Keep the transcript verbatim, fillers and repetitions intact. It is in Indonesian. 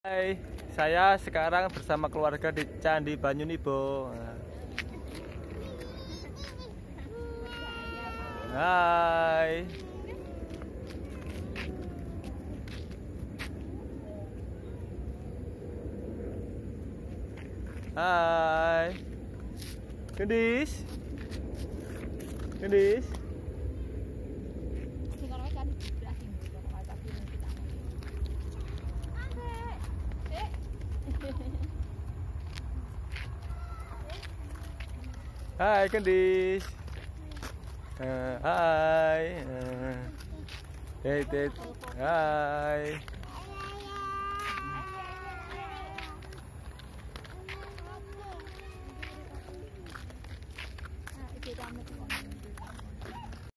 Hai, saya sekarang bersama keluarga di Candi Banyunibo. Hai. Hai. Gendis. Gendis. Hai Gendis. Uh, hai. Uh, det, det. Hai.